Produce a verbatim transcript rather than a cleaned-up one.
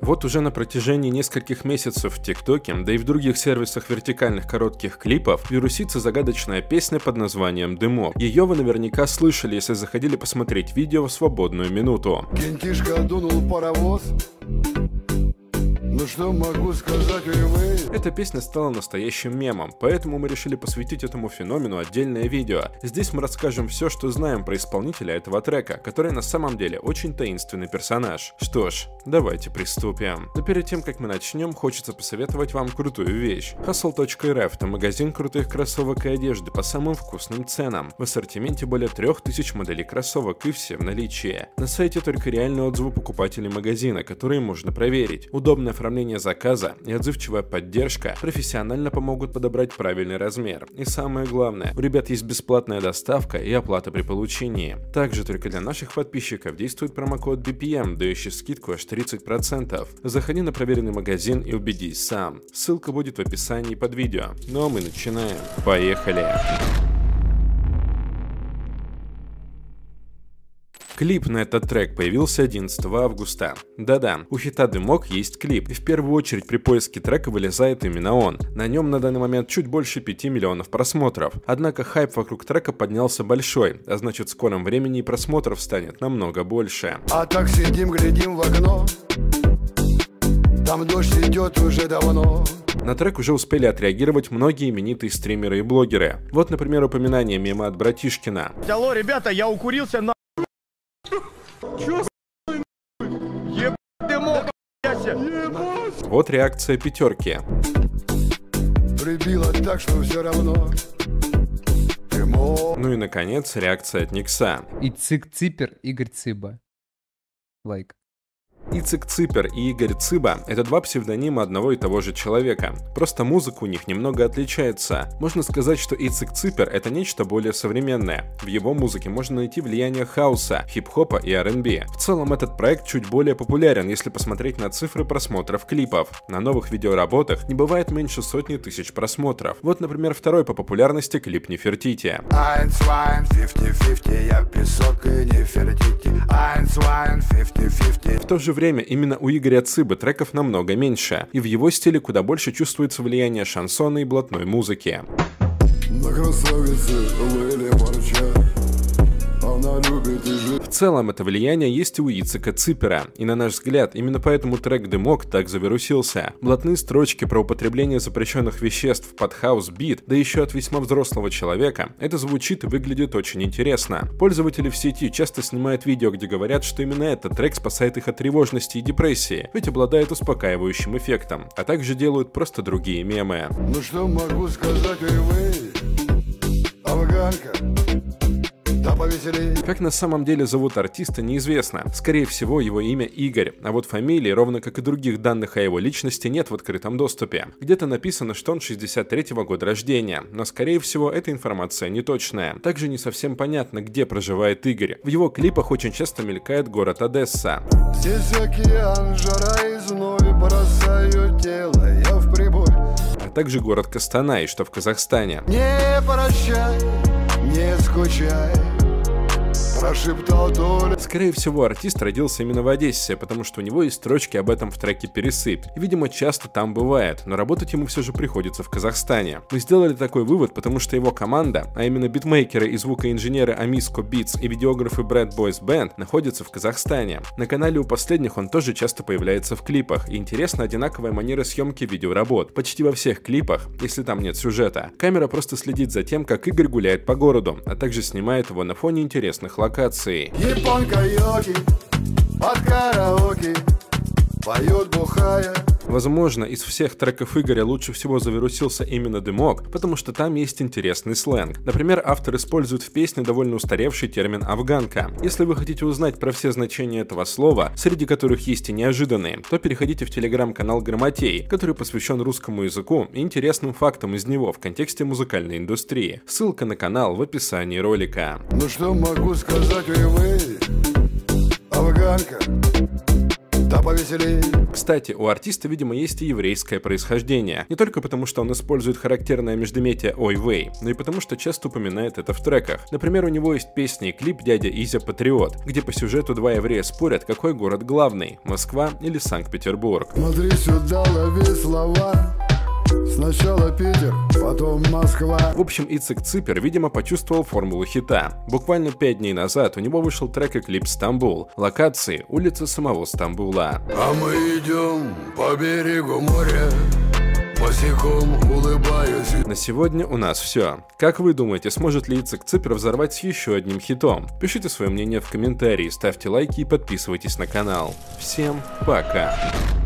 Вот уже на протяжении нескольких месяцев в ТикТоке, да и в других сервисах вертикальных коротких клипов, вирусится загадочная песня под названием «Дымок». Ее вы наверняка слышали, если заходили посмотреть видео в свободную минуту. Кентишка дунул паровоз. Ну что могу сказать, вы? Эта песня стала настоящим мемом, поэтому мы решили посвятить этому феномену отдельное видео. Здесь мы расскажем все, что знаем про исполнителя этого трека, который на самом деле очень таинственный персонаж. Что ж, давайте приступим. Но перед тем, как мы начнем, хочется посоветовать вам крутую вещь. хасл точка эр эф – это магазин крутых кроссовок и одежды по самым вкусным ценам. В ассортименте более трех тысяч моделей кроссовок и все в наличии. На сайте только реальные отзывы покупателей магазина, которые можно проверить. Удобное оформление заказа и отзывчивая поддержка профессионально помогут подобрать правильный размер. И самое главное, у ребят есть бесплатная доставка и оплата при получении. Также только для наших подписчиков действует промокод би пи эм, дающий скидку аж тридцать процентов. Заходи на проверенный магазин и убедись сам. Ссылка будет в описании под видео. Ну а мы начинаем. Поехали! Клип на этот трек появился одиннадцатого августа. Да-да, у хита «Дымок» есть клип, и в первую очередь при поиске трека вылезает именно он. На нем на данный момент чуть больше пяти миллионов просмотров. Однако хайп вокруг трека поднялся большой, а значит в скором времени и просмотров станет намного больше. А так сидим, глядим в окно. Там дождь идет уже давно. На трек уже успели отреагировать многие именитые стримеры и блогеры. Вот, например, упоминание мема от Братишкина. Алло, ребята, я укурился на... Чё, ебать дымок, Вот реакция пятерки. Прибило так, что все равно. Дымок. Ну и, наконец, реакция от Никса. И Цик-Ципер, Игорь Циба. Лайк. Ицик Ципер и Игорь Циба – это два псевдонима одного и того же человека. Просто музыка у них немного отличается. Можно сказать, что Ицик Ципер – это нечто более современное. В его музыке можно найти влияние хауса, хип-хопа и ар энд би. В целом этот проект чуть более популярен, если посмотреть на цифры просмотров клипов. На новых видеоработах не бывает меньше сотни тысяч просмотров. Вот, например, второй по популярности клип «Нефертити». Eins, zwei, fifty fifty, я песок и Нефертити. Eins, zwei, fifty fifty. В то же время именно у Игоря Цибы треков намного меньше, и в его стиле куда больше чувствуется влияние шансона и блатной музыки. На красавице Лэли Марча. Она любит и жить. В целом это влияние есть и у Ицика Ципера, и на наш взгляд именно поэтому трек «Дымок» так завирусился. Блатные строчки про употребление запрещенных веществ под хаус-бит, да еще от весьма взрослого человека, это звучит и выглядит очень интересно. Пользователи в сети часто снимают видео, где говорят, что именно этот трек спасает их от тревожности и депрессии, ведь обладает успокаивающим эффектом, а также делают просто другие мемы. Ну что могу сказать, вы? Афганка. Да повеселее. Как на самом деле зовут артиста, неизвестно. Скорее всего, его имя Игорь, а вот фамилии, ровно как и других данных о его личности, нет в открытом доступе. Где-то написано, что он шестьдесят третьего года рождения, но скорее всего эта информация неточная. Также не совсем понятно, где проживает Игорь. В его клипах очень часто мелькает город Одесса. Здесь океан, жара и зной, бросаю тело, я в прибой. А также город Костанай, что в Казахстане. Не прощай, не скучай. Прошептал Толя. Скорее всего, артист родился именно в Одессе, потому что у него есть строчки об этом в треке «Пересыпь». И, видимо, часто там бывает, но работать ему все же приходится в Казахстане. Мы сделали такой вывод, потому что его команда, а именно битмейкеры и звукоинженеры Amisko Beats и видеографы Bad Boys Band, находятся в Казахстане. На канале у последних он тоже часто появляется в клипах, и интересна одинаковая манера съемки видеоработ. Почти во всех клипах, если там нет сюжета, камера просто следит за тем, как Игорь гуляет по городу, а также снимает его на фоне интересных локаций. Японка-йоки, под караоке, поет бухая. Возможно, из всех треков Игоря лучше всего завирусился именно «Дымок», потому что там есть интересный сленг. Например, автор использует в песне довольно устаревший термин «афганка». Если вы хотите узнать про все значения этого слова, среди которых есть и неожиданные, то переходите в телеграм-канал Грамотей, который посвящен русскому языку и интересным фактам из него в контексте музыкальной индустрии. Ссылка на канал в описании ролика. Ну что могу сказать, вы, афганка. да повеселей. Кстати, у артиста, видимо, есть и еврейское происхождение. Не только потому, что он использует характерное междометие «Ой вей», но и потому, что часто упоминает это в треках. Например, у него есть песня и клип «Дядя Изя Патриот», где по сюжету два еврея спорят, какой город главный – Москва или Санкт-Петербург. Смотри сюда, лови слова. Сначала Питер, потом Москва. В общем, Ицек Ципер, видимо, почувствовал формулу хита. Буквально пять дней назад у него вышел трек и клип «Стамбул». Локации – улица самого Стамбула. А мы идем по берегу моря, босиком улыбаюсь. На сегодня у нас все. Как вы думаете, сможет ли Ицек Ципер взорвать с еще одним хитом? Пишите свое мнение в комментарии, ставьте лайки и подписывайтесь на канал. Всем пока!